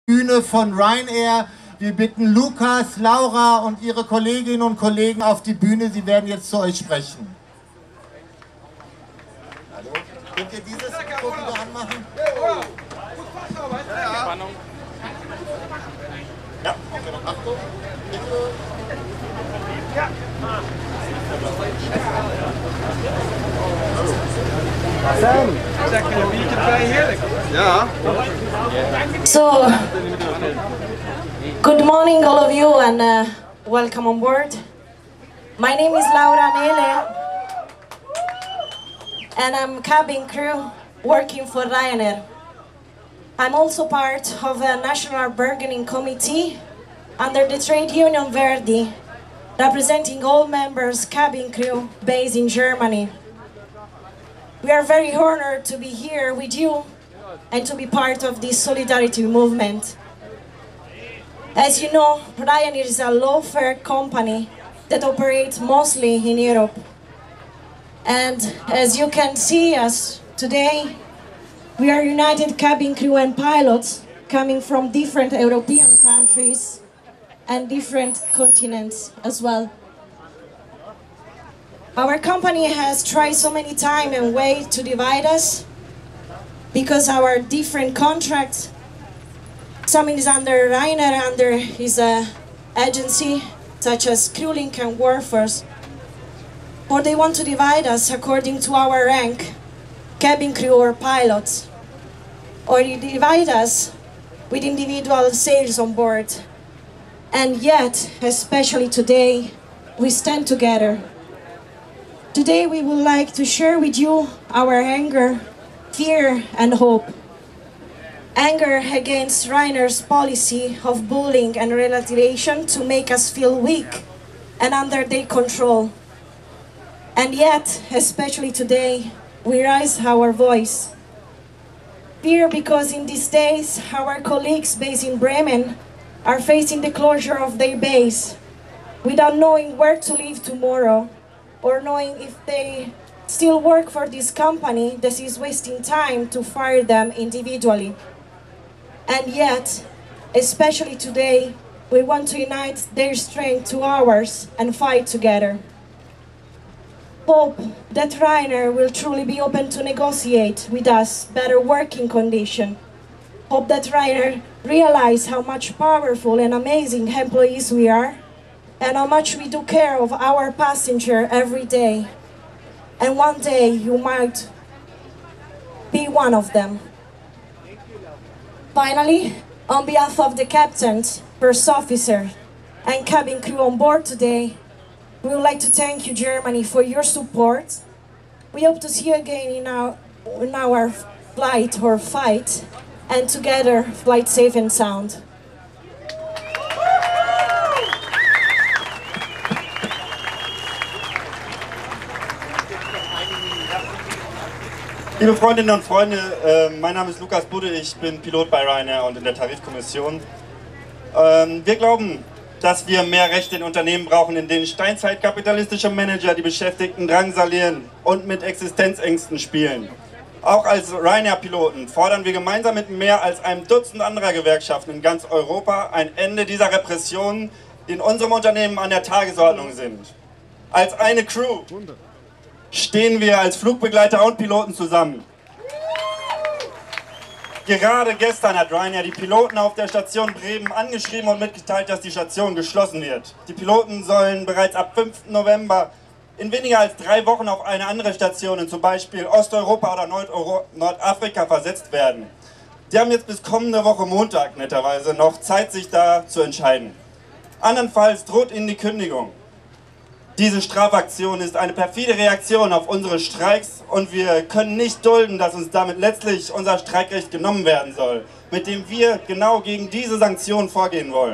Bühne von Ryanair. Wir bitten Lukas, Laura und ihre Kolleginnen und Kollegen auf die Bühne. Sie werden jetzt zu euch sprechen. Hallo? Könnt ihr dieses Mikro wieder anmachen? Ja, Achtung. So, good morning all of you and welcome on board. My name is Laura Nele and I'm cabin crew working for Ryanair. I'm also part of a national bargaining committee under the trade union Verdi, representing all members cabin crew based in Germany. We are very honored to be here with you and to be part of this solidarity movement. As you know, Ryanair is a low-fare company that operates mostly in Europe. And as you can see us today, we are united cabin crew and pilots coming from different European countries and different continents as well. Our company has tried so many times and ways to divide us because our different contracts, some is under Ryanair, under his agency, such as CrewLink and Workforce, or they want to divide us according to our rank, cabin crew or pilots, or they divide us with individual sales on board. And yet, especially today, we stand together. Today we would like to share with you our anger, fear and hope. Anger against Ryanair's policy of bullying and relativation to make us feel weak and under their control. And yet, especially today, we raise our voice. Fear because in these days, our colleagues based in Bremen are facing the closure of their base without knowing where to live tomorrow, or knowing if they still work for this company that is wasting time to fire them individually. And yet, especially today, we want to unite their strength to ours and fight together. Hope that Ryanair will truly be open to negotiate with us better working conditions. Hope that Ryanair realize how much powerful and amazing employees we are, and how much we do care of our passenger every day. And one day you might be one of them. Finally, on behalf of the captains, first officer, and cabin crew on board today, we would like to thank you, Germany, for your support. We hope to see you again in our flight or fight, and together, flight safe and sound. Liebe Freundinnen und Freunde, mein Name ist Lukas Budde, ich bin Pilot bei Ryanair und in der Tarifkommission. Wir glauben, dass wir mehr Rechte in Unternehmen brauchen, in denen steinzeitkapitalistische Manager die Beschäftigten drangsalieren und mit Existenzängsten spielen. Auch als Ryanair-Piloten fordern wir gemeinsam mit mehr als einem Dutzend anderer Gewerkschaften in ganz Europa ein Ende dieser Repressionen, die in unserem Unternehmen an der Tagesordnung sind. Als eine Crew stehen wir als Flugbegleiter und Piloten zusammen. Gerade gestern hat Ryanair die Piloten auf der Station Bremen angeschrieben und mitgeteilt, dass die Station geschlossen wird. Die Piloten sollen bereits ab 5. November in weniger als 3 Wochen auf eine andere Station in zum Beispiel Osteuropa oder Nordafrika versetzt werden. Die haben jetzt bis kommende Woche Montag netterweise noch Zeit, sich da zu entscheiden. Andernfalls droht ihnen die Kündigung. Diese Strafaktion ist eine perfide Reaktion auf unsere Streiks und wir können nicht dulden, dass uns damit letztlich unser Streikrecht genommen werden soll, mit dem wir genau gegen diese Sanktionen vorgehen wollen.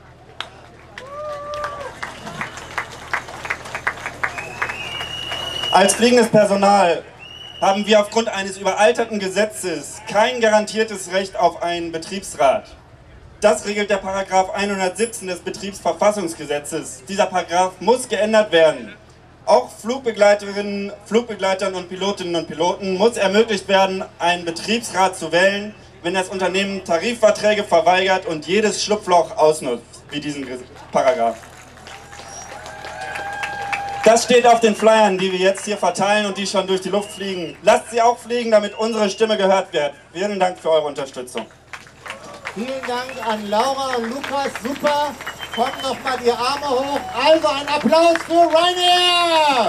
Als fliegendes Personal haben wir aufgrund eines überalterten Gesetzes kein garantiertes Recht auf einen Betriebsrat. Das regelt der Paragraph 117 des Betriebsverfassungsgesetzes. Dieser Paragraph muss geändert werden. Auch Flugbegleiterinnen, Flugbegleitern und Pilotinnen und Piloten muss ermöglicht werden, einen Betriebsrat zu wählen, wenn das Unternehmen Tarifverträge verweigert und jedes Schlupfloch ausnutzt, wie diesen Paragraph. Das steht auf den Flyern, die wir jetzt hier verteilen und die schon durch die Luft fliegen. Lasst sie auch fliegen, damit unsere Stimme gehört wird. Vielen Dank für eure Unterstützung. Vielen Dank an Laura und Lukas, super. Kommt noch mal die Arme hoch. Also ein Applaus für Ryanair!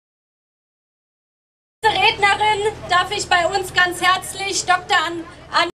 Rednerin darf ich bei uns ganz herzlich Dr.